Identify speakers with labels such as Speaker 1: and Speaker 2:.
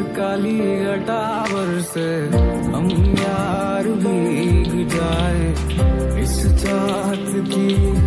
Speaker 1: काली घटावर से हम यार भीग जाए इस चाहत की